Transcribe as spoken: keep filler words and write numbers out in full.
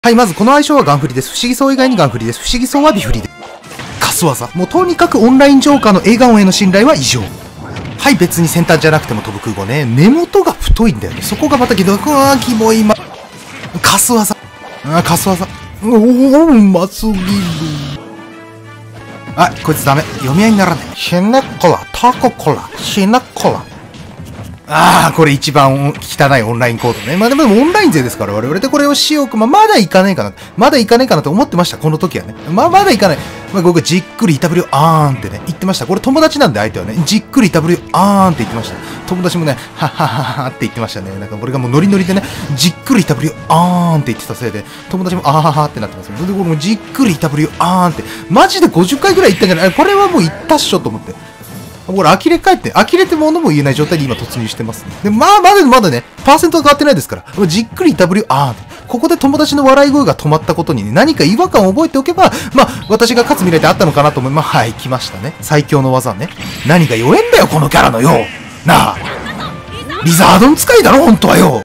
はい、まずこの相性はガン振りです。不思議そう以外にガン振りです。不思議そうはビフリで。カス技。もうとにかくオンラインジョーカーの笑顔への信頼は異常。はい、別に先端じゃなくても飛ぶ空母ね。根元が太いんだよね。そこがまたひどい。うわー、キモいま。カス技。あ、カス技。おお、うますぎる。あ、こいつダメ。読み合いにならない。シェネコラ、タココラ、シェネコラ。ああ、これ一番汚いオンラインコードね。まあでもオンライン勢ですから、我々でこれをしようか。まあまだいかないかな。まだいかないかなと思ってました、この時はね。まあまだいかない。まあ僕じっくりいたぶりをあーんってね、言ってました。これ友達なんで相手はね、じっくりいたぶりをあーんって言ってました。友達もね、はっはっはっはって言ってましたね。なんか俺がもうノリノリでね、じっくりいたぶりをあーんって言ってたせいで、友達もあーははってなってます。それでこれもじっくりいたぶりをあーんって、マジでごじゅっかいぐらい言ったんじゃない？これはもう言ったっしょと思って。これ、呆れ返って、呆れて物も言えない状態に今突入してますね。で、まあ、まだまだね、パーセントは変わってないですから、じっくり ダブリュー、あー、ここで友達の笑い声が止まったことにね、何か違和感を覚えておけば、まあ、私が勝つ未来ってあったのかなと思い、まあ、はい、来ましたね。最強の技ね。何が弱えんだよ、このキャラのよ。なあ。リザードン使いだろ、本当はよ。